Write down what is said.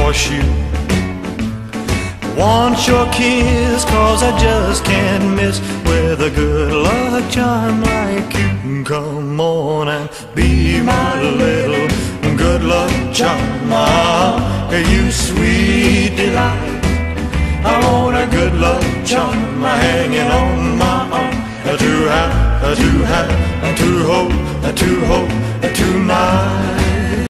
horseshoe. Want your kiss, 'cause I just can't miss with a good luck charm like you. Come on and be my little good luck charm. You sweet delight, I want a good luck charm hanging on my arm. To have, to hold tonight.